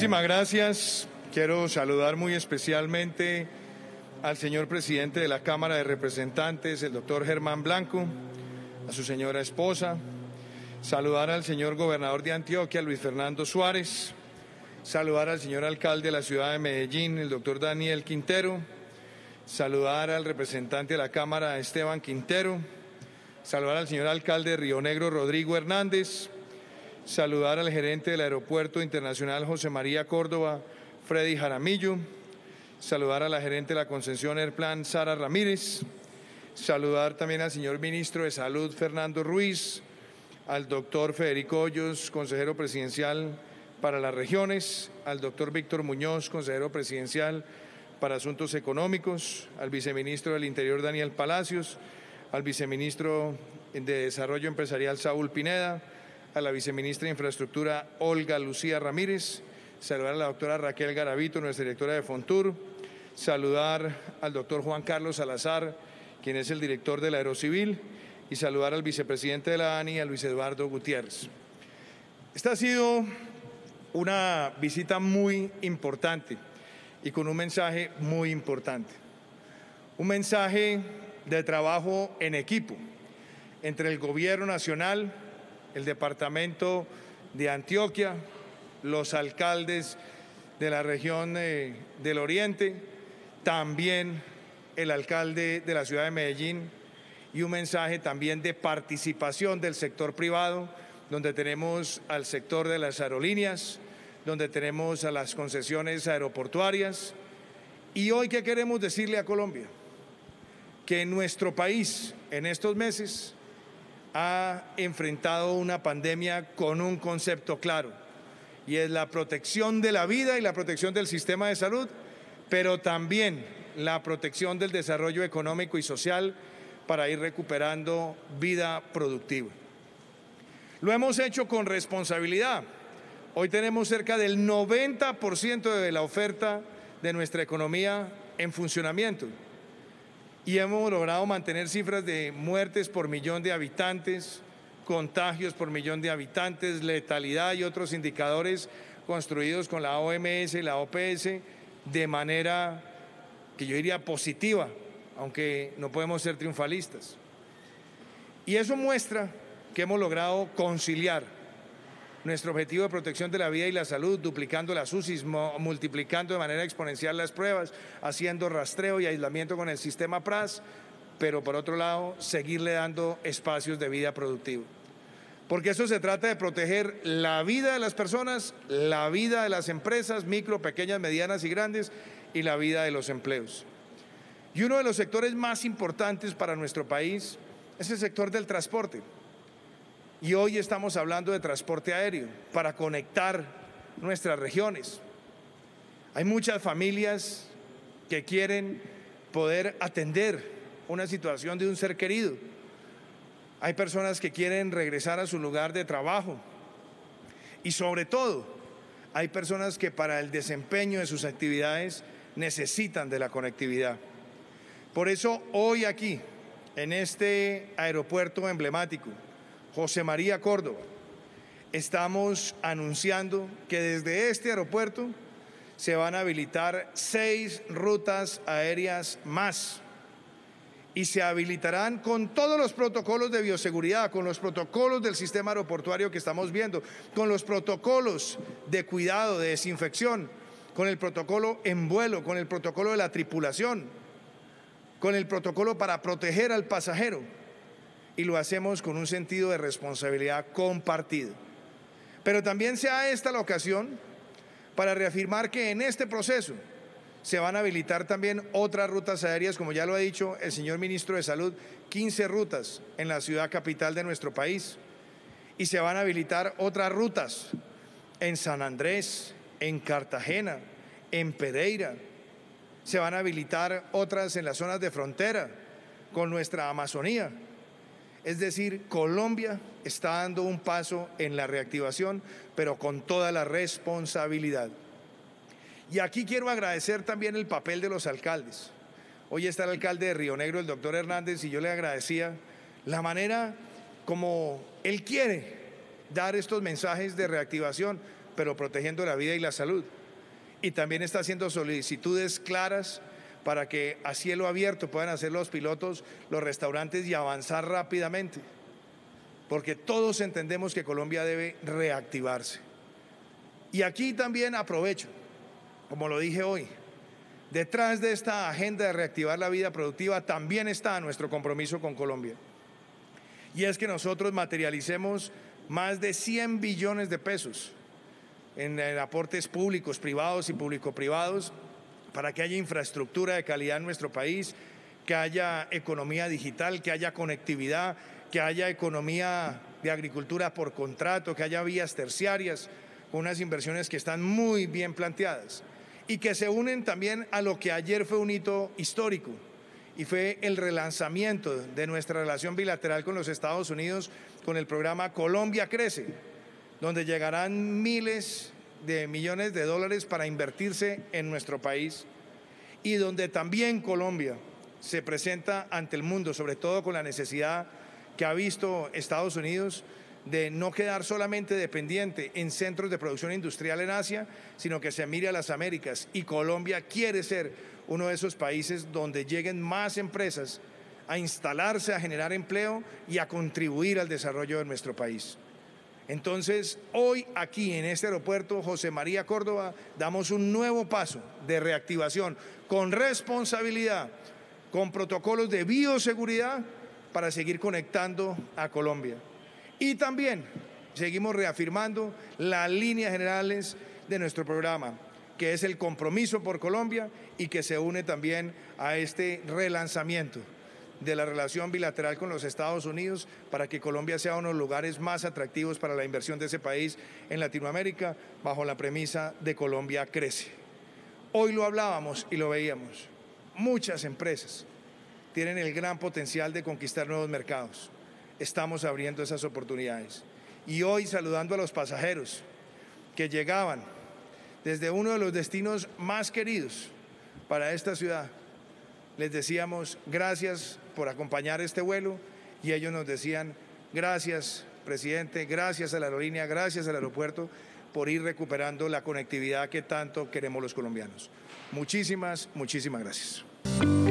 Muchísimas gracias. Quiero saludar muy especialmente al señor presidente de la Cámara de Representantes, el doctor Germán Blanco, a su señora esposa, saludar al señor gobernador de Antioquia, Luis Fernando Suárez, saludar al señor alcalde de la ciudad de Medellín, el doctor Daniel Quintero, saludar al representante de la Cámara, Esteban Quintero, saludar al señor alcalde de Río Negro, Rodrigo Hernández, saludar al gerente del Aeropuerto Internacional José María Córdoba, Freddy Jaramillo, saludar a la gerente de la concesión Airplan, Sara Ramírez, saludar también al señor ministro de Salud, Fernando Ruiz, al doctor Federico Hoyos, consejero presidencial para las regiones, al doctor Víctor Muñoz, consejero presidencial para Asuntos Económicos, al viceministro del Interior, Daniel Palacios, al viceministro de Desarrollo Empresarial, Saúl Pineda, a la viceministra de Infraestructura, Olga Lucía Ramírez, saludar a la doctora Raquel Garavito, nuestra directora de Fontur, saludar al doctor Juan Carlos Salazar, quien es el director de la Aerocivil, y saludar al vicepresidente de la ANI, a Luis Eduardo Gutiérrez. Esta ha sido una visita muy importante y con un mensaje muy importante. Un mensaje de trabajo en equipo entre el Gobierno Nacional, el Departamento de Antioquia, los alcaldes de la región del Oriente, también el alcalde de la ciudad de Medellín, y un mensaje también de participación del sector privado, donde tenemos al sector de las aerolíneas, donde tenemos a las concesiones aeroportuarias. Y hoy, ¿qué queremos decirle a Colombia? Que nuestro país en estos meses ha enfrentado una pandemia con un concepto claro, y es la protección de la vida y la protección del sistema de salud, pero también la protección del desarrollo económico y social para ir recuperando vida productiva. Lo hemos hecho con responsabilidad. Hoy tenemos cerca del 90% de la oferta de nuestra economía en funcionamiento y hemos logrado mantener cifras de muertes por millón de habitantes, contagios por millón de habitantes, letalidad y otros indicadores construidos con la OMS y la OPS de manera que yo diría positiva, aunque no podemos ser triunfalistas. Y eso muestra que hemos logrado conciliar nuestro objetivo de protección de la vida y la salud, duplicando las UCIs, multiplicando de manera exponencial las pruebas, haciendo rastreo y aislamiento con el sistema PRAS, pero por otro lado, seguirle dando espacios de vida productiva. Porque eso se trata de proteger la vida de las personas, la vida de las empresas, micro, pequeñas, medianas y grandes, y la vida de los empleos. Y uno de los sectores más importantes para nuestro país es el sector del transporte. Y hoy estamos hablando de transporte aéreo para conectar nuestras regiones. Hay muchas familias que quieren poder atender una situación de un ser querido. Hay personas que quieren regresar a su lugar de trabajo. Y sobre todo, hay personas que para el desempeño de sus actividades necesitan de la conectividad. Por eso hoy aquí, en este aeropuerto emblemático, José María Córdoba, estamos anunciando que desde este aeropuerto se van a habilitar 6 rutas aéreas más y se habilitarán con todos los protocolos de bioseguridad, con los protocolos del sistema aeroportuario que estamos viendo, con los protocolos de cuidado, de desinfección, con el protocolo en vuelo, con el protocolo de la tripulación, con el protocolo para proteger al pasajero. Y lo hacemos con un sentido de responsabilidad compartido. Pero también sea esta la ocasión para reafirmar que en este proceso se van a habilitar también otras rutas aéreas, como ya lo ha dicho el señor ministro de Salud, 15 rutas en la ciudad capital de nuestro país. Y se van a habilitar otras rutas en San Andrés, en Cartagena, en Pereira. Se van a habilitar otras en las zonas de frontera con nuestra Amazonía. Es decir, Colombia está dando un paso en la reactivación, pero con toda la responsabilidad. Y aquí quiero agradecer también el papel de los alcaldes. Hoy está el alcalde de Río Negro, el doctor Hernández, y yo le agradecía la manera como él quiere dar estos mensajes de reactivación, pero protegiendo la vida y la salud. y también está haciendo solicitudes claras para que a cielo abierto puedan hacer los pilotos, los restaurantes y avanzar rápidamente, porque todos entendemos que Colombia debe reactivarse. Y aquí también aprovecho, como lo dije hoy, detrás de esta agenda de reactivar la vida productiva también está nuestro compromiso con Colombia. Y es que nosotros materialicemos más de 100 billones de pesos en aportes públicos, privados y público-privados para que haya infraestructura de calidad en nuestro país, que haya economía digital, que haya conectividad, que haya economía de agricultura por contrato, que haya vías terciarias con unas inversiones que están muy bien planteadas y que se unen también a lo que ayer fue un hito histórico y fue el relanzamiento de nuestra relación bilateral con los Estados Unidos con el programa Colombia Crece, donde llegarán miles de millones de dólares para invertirse en nuestro país y donde también Colombia se presenta ante el mundo, sobre todo con la necesidad que ha visto Estados Unidos de no quedar solamente dependiente en centros de producción industrial en Asia, sino que se mire a las Américas, y Colombia quiere ser uno de esos países donde lleguen más empresas a instalarse, a generar empleo y a contribuir al desarrollo de nuestro país. Entonces, hoy aquí en este aeropuerto José María Córdoba damos un nuevo paso de reactivación con responsabilidad, con protocolos de bioseguridad para seguir conectando a Colombia. Y también seguimos reafirmando las líneas generales de nuestro programa, que es el compromiso por Colombia y que se une también a este relanzamiento de la relación bilateral con los Estados Unidos para que Colombia sea uno de los lugares más atractivos para la inversión de ese país en Latinoamérica, bajo la premisa de Colombia Crece. Hoy lo hablábamos y lo veíamos. Muchas empresas tienen el gran potencial de conquistar nuevos mercados. Estamos abriendo esas oportunidades. Y hoy, saludando a los pasajeros que llegaban desde uno de los destinos más queridos para esta ciudad, les decíamos gracias por acompañar este vuelo, y ellos nos decían gracias, presidente, gracias a la aerolínea, gracias al aeropuerto por ir recuperando la conectividad que tanto queremos los colombianos. Muchísimas gracias.